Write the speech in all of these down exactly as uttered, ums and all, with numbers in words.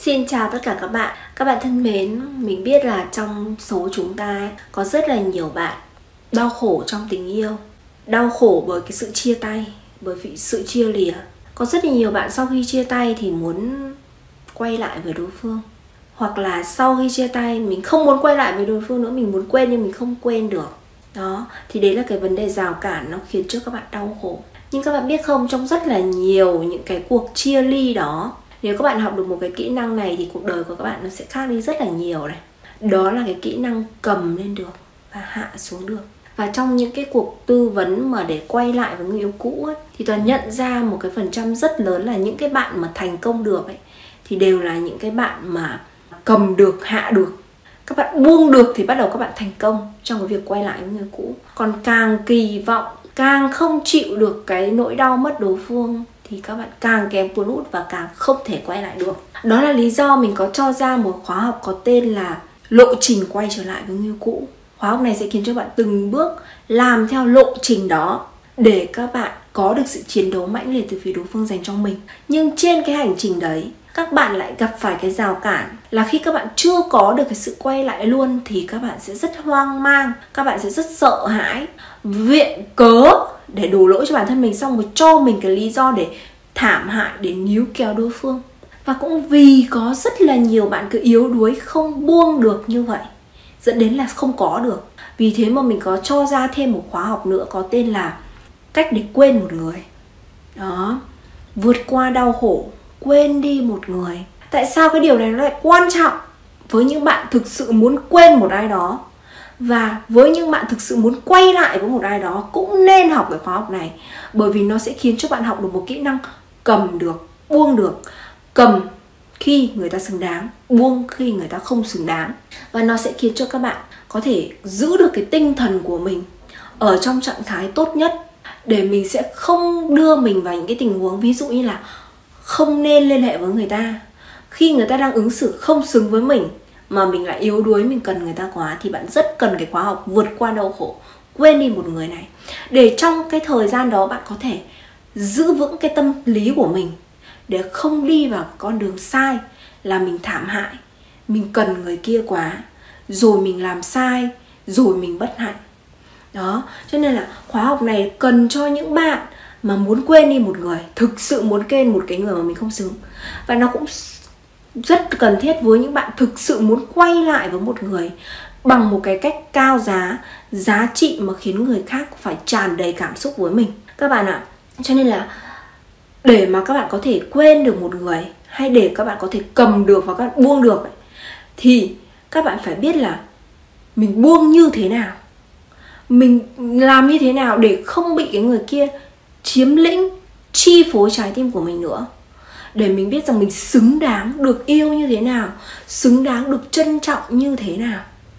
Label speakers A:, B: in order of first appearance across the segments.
A: Xin chào tất cả các bạn. Các bạn thân mến, mình biết là trong số chúng ta có rất là nhiều bạn đau khổ trong tình yêu, đau khổ bởi cái sự chia tay, bởi vì sự chia lìa. Có rất là nhiều bạn sau khi chia tay thì muốn quay lại với đối phương, hoặc là sau khi chia tay mình không muốn quay lại với đối phương nữa, mình muốn quên nhưng mình không quên được. Đó, thì đấy là cái vấn đề rào cản nó khiến cho các bạn đau khổ. Nhưng các bạn biết không, trong rất là nhiều những cái cuộc chia ly đó, nếu các bạn học được một cái kỹ năng này thì cuộc đời của các bạn nó sẽ khác đi rất là nhiều này. Đó là cái kỹ năng cầm lên được và hạ xuống được. Và trong những cái cuộc tư vấn mà để quay lại với người yêu cũ ấy, thì Toàn nhận ra một cái phần trăm rất lớn là những cái bạn mà thành công được ấy, thì đều là những cái bạn mà cầm được, hạ được. Các bạn buông được thì bắt đầu các bạn thành công trong cái việc quay lại với người cũ. Còn càng kỳ vọng, càng không chịu được cái nỗi đau mất đối phương thì các bạn càng kém cuốn hút và càng không thể quay lại được. Đó là lý do mình có cho ra một khóa học có tên là lộ trình quay trở lại với người yêu cũ. Khóa học này sẽ khiến cho bạn từng bước làm theo lộ trình đó để các bạn có được sự chiến đấu mãnh liệt từ phía đối phương dành cho mình. Nhưng trên cái hành trình đấy, các bạn lại gặp phải cái rào cản là khi các bạn chưa có được cái sự quay lại luôn thì các bạn sẽ rất hoang mang, các bạn sẽ rất sợ hãi, viện cớ để đổ lỗi cho bản thân mình, xong rồi cho mình cái lý do để thảm hại, để níu kéo đối phương. Và cũng vì có rất là nhiều bạn cứ yếu đuối không buông được như vậy, dẫn đến là không có được. Vì thế mà mình có cho ra thêm một khóa học nữa có tên là cách để quên một người. Đó, vượt qua đau khổ, quên đi một người. Tại sao cái điều này nó lại quan trọng với những bạn thực sự muốn quên một ai đó? Và với những bạn thực sự muốn quay lại với một ai đó cũng nên học cái khóa học này. Bởi vì nó sẽ khiến cho bạn học được một kỹ năng cầm được, buông được. Cầm khi người ta xứng đáng, buông khi người ta không xứng đáng. Và nó sẽ khiến cho các bạn có thể giữ được cái tinh thần của mình ở trong trạng thái tốt nhất, để mình sẽ không đưa mình vào những cái tình huống ví dụ như là không nên liên hệ với người ta khi người ta đang ứng xử không xứng với mình, mà mình lại yếu đuối, mình cần người ta quá. Thì bạn rất cần cái khóa học vượt qua đau khổ, quên đi một người này, để trong cái thời gian đó bạn có thể giữ vững cái tâm lý của mình, để không đi vào con đường sai là mình thảm hại, mình cần người kia quá, rồi mình làm sai, rồi mình bất hạnh. Đó, cho nên là khóa học này cần cho những bạn mà muốn quên đi một người, thực sự muốn quên một cái người mà mình không xứng. Và nó cũng rất cần thiết với những bạn thực sự muốn quay lại với một người bằng một cái cách cao giá, giá trị mà khiến người khác phải tràn đầy cảm xúc với mình. Các bạn ạ, cho nên là để mà các bạn có thể quên được một người, hay để các bạn có thể cầm được và các bạn buông được ấy, thì các bạn phải biết là mình buông như thế nào, mình làm như thế nào để không bị cái người kia chiếm lĩnh, chi phối trái tim của mình nữa. Để mình biết rằng mình xứng đáng được yêu như thế nào, xứng đáng được trân trọng như thế nào.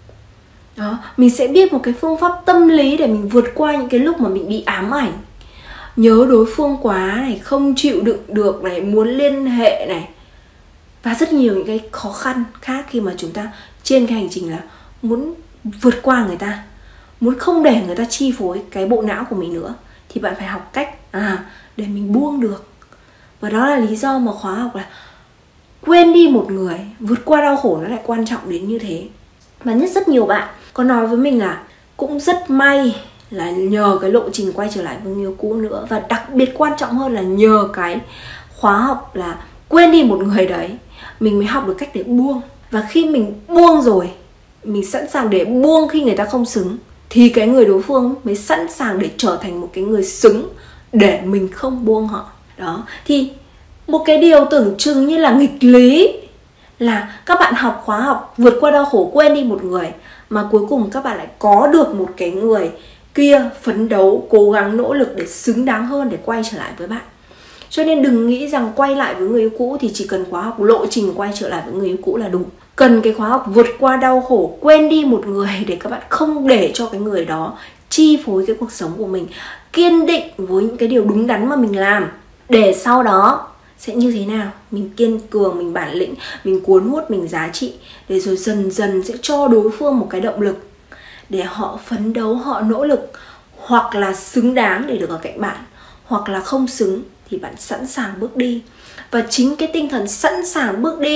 A: Đó, mình sẽ biết một cái phương pháp tâm lý để mình vượt qua những cái lúc mà mình bị ám ảnh, nhớ đối phương quá này, không chịu đựng được này, muốn liên hệ này, và rất nhiều những cái khó khăn khác khi mà chúng ta trên cái hành trình là muốn vượt qua người ta, muốn không để người ta chi phối cái bộ não của mình nữa. Thì bạn phải học cách à để mình buông được. Và đó là lý do mà khóa học là quên đi một người, vượt qua đau khổ nó lại quan trọng đến như thế. Và nhất rất nhiều bạn có nói với mình là cũng rất may là nhờ cái lộ trình quay trở lại với người yêu cũ nữa, và đặc biệt quan trọng hơn là nhờ cái khóa học là quên đi một người đấy, mình mới học được cách để buông. Và khi mình buông rồi, mình sẵn sàng để buông khi người ta không xứng, thì cái người đối phương mới sẵn sàng để trở thành một cái người xứng để mình không buông họ. Đó, thì một cái điều tưởng chừng như là nghịch lý là các bạn học khóa học vượt qua đau khổ, quên đi một người, mà cuối cùng các bạn lại có được một cái người kia phấn đấu, cố gắng, nỗ lực để xứng đáng hơn để quay trở lại với bạn. Cho nên đừng nghĩ rằng quay lại với người yêu cũ thì chỉ cần khóa học lộ trình quay trở lại với người yêu cũ là đủ. Cần cái khóa học vượt qua đau khổ, quên đi một người, để các bạn không để cho cái người đó chi phối cái cuộc sống của mình, kiên định với những cái điều đúng đắn mà mình làm, để sau đó sẽ như thế nào, mình kiên cường, mình bản lĩnh, mình cuốn hút, mình giá trị, để rồi dần dần sẽ cho đối phương một cái động lực để họ phấn đấu, họ nỗ lực, hoặc là xứng đáng để được ở cạnh bạn, hoặc là không xứng thì bạn sẵn sàng bước đi. Và chính cái tinh thần sẵn sàng bước đi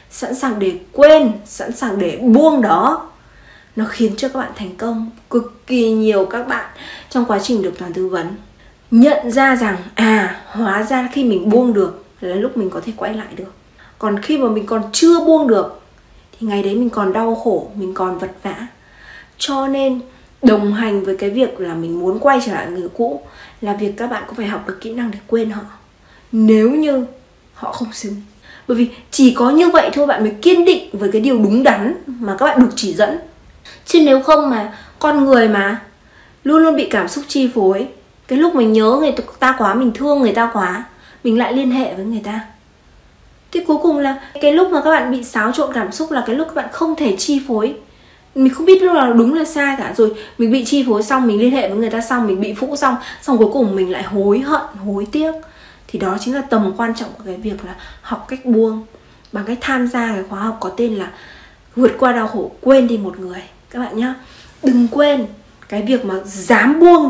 A: sẵn sàng để quên, sẵn sàng để buông đó, nó khiến cho các bạn thành công. Cực kỳ nhiều các bạn trong quá trình được Toàn tư vấn nhận ra rằng à, hóa ra khi mình buông được là lúc mình có thể quay lại được. Còn khi mà mình còn chưa buông được thì ngày đấy mình còn đau khổ, mình còn vật vã. Cho nên đồng hành với cái việc là mình muốn quay trở lại người cũ là việc các bạn cũng phải học được kỹ năng để quên họ, nếu như họ không xứng. Bởi vì chỉ có như vậy thôi bạn mới kiên định với cái điều đúng đắn mà các bạn được chỉ dẫn. Chứ nếu không mà con người mà luôn luôn bị cảm xúc chi phối, cái lúc mình nhớ người ta quá, mình thương người ta quá, mình lại liên hệ với người ta. Thì cuối cùng là cái lúc mà các bạn bị xáo trộn cảm xúc là cái lúc các bạn không thể chi phối. Mình không biết lúc nào đúng là sai cả. Rồi mình bị chi phối xong, mình liên hệ với người ta xong, mình bị phũ xong, xong cuối cùng mình lại hối hận, hối tiếc. Thì đó chính là tầm quan trọng của cái việc là học cách buông, bằng cách tham gia cái khóa học có tên là Vượt qua đau khổ, quên đi một người. Các bạn nhá, đừng quên cái việc mà dám buông,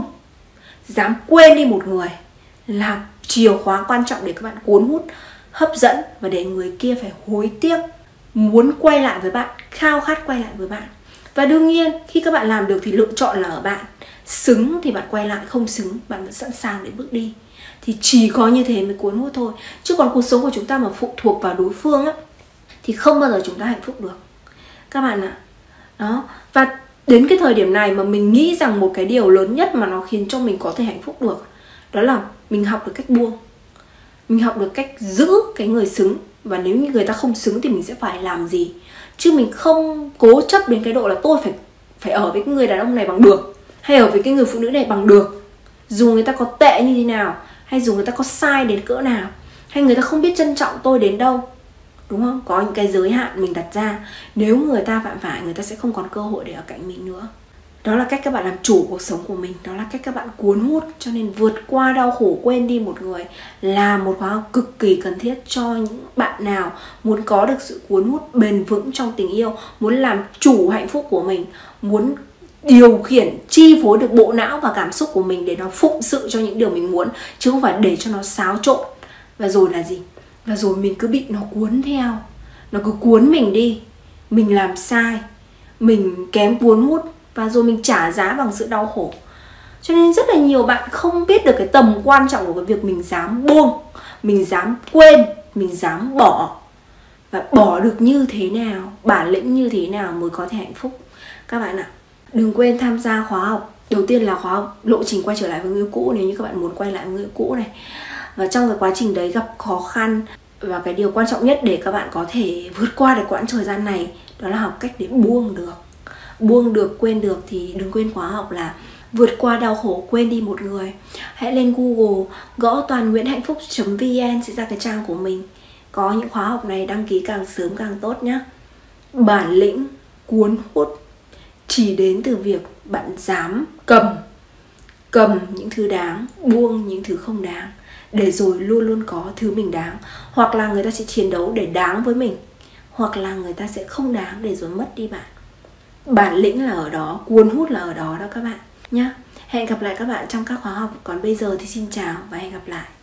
A: dám quên đi một người là chìa khóa quan trọng để các bạn cuốn hút, hấp dẫn và để người kia phải hối tiếc, muốn quay lại với bạn, khao khát quay lại với bạn. Và đương nhiên khi các bạn làm được thì lựa chọn là ở bạn. Xứng thì bạn quay lại, không xứng bạn vẫn sẵn sàng để bước đi. Thì chỉ có như thế mới cuốn hút thôi. Chứ còn cuộc sống của chúng ta mà phụ thuộc vào đối phương á, thì không bao giờ chúng ta hạnh phúc được các bạn ạ. Đó. Và đến cái thời điểm này mà mình nghĩ rằng một cái điều lớn nhất mà nó khiến cho mình có thể hạnh phúc được, đó là mình học được cách buông. Mình học được cách giữ cái người xứng. Và nếu như người ta không xứng thì mình sẽ phải làm gì. Chứ mình không cố chấp đến cái độ là tôi phải phải ở với cái người đàn ông này bằng được, hay ở với cái người phụ nữ này bằng được, dù người ta có tệ như thế nào, hay dù người ta có sai đến cỡ nào, hay người ta không biết trân trọng tôi đến đâu. Đúng không? Có những cái giới hạn mình đặt ra. Nếu người ta phạm phải, người ta sẽ không còn cơ hội để ở cạnh mình nữa. Đó là cách các bạn làm chủ cuộc sống của mình. Đó là cách các bạn cuốn hút. Cho nên vượt qua đau khổ, quên đi một người là một khóa học cực kỳ cần thiết cho những bạn nào muốn có được sự cuốn hút bền vững trong tình yêu, muốn làm chủ hạnh phúc của mình, muốn điều khiển, chi phối được bộ não và cảm xúc của mình để nó phụng sự cho những điều mình muốn, chứ không phải để cho nó xáo trộn. Và rồi là gì? Và rồi mình cứ bị nó cuốn theo. Nó cứ cuốn mình đi. Mình làm sai, mình kém cuốn hút, và rồi mình trả giá bằng sự đau khổ. Cho nên rất là nhiều bạn không biết được cái tầm quan trọng của cái việc mình dám buông, mình dám quên, mình dám bỏ. Và bỏ được như thế nào, bản lĩnh như thế nào mới có thể hạnh phúc. Các bạn ạ, đừng quên tham gia khóa học. Đầu tiên là khóa học lộ trình quay trở lại với người cũ, nếu như các bạn muốn quay lại với người cũ này. Và trong cái quá trình đấy gặp khó khăn, và cái điều quan trọng nhất để các bạn có thể vượt qua được quãng thời gian này, đó là học cách để buông được. Buông được, quên được thì đừng quên khóa học là Vượt qua đau khổ, quên đi một người. Hãy lên Google gõ toàn nguyễn hạnh phúc chấm vn sẽ ra cái trang của mình. Có những khóa học này, đăng ký càng sớm càng tốt nhé. Bản lĩnh cuốn hút chỉ đến từ việc bạn dám cầm Cầm những thứ đáng, buông những thứ không đáng, để rồi luôn luôn có thứ mình đáng. Hoặc là người ta sẽ chiến đấu để đáng với mình, hoặc là người ta sẽ không đáng để rồi mất đi bạn. Bản lĩnh là ở đó, cuốn hút là ở đó đó các bạn nhé. Hẹn gặp lại các bạn trong các khóa học. Còn bây giờ thì xin chào và hẹn gặp lại.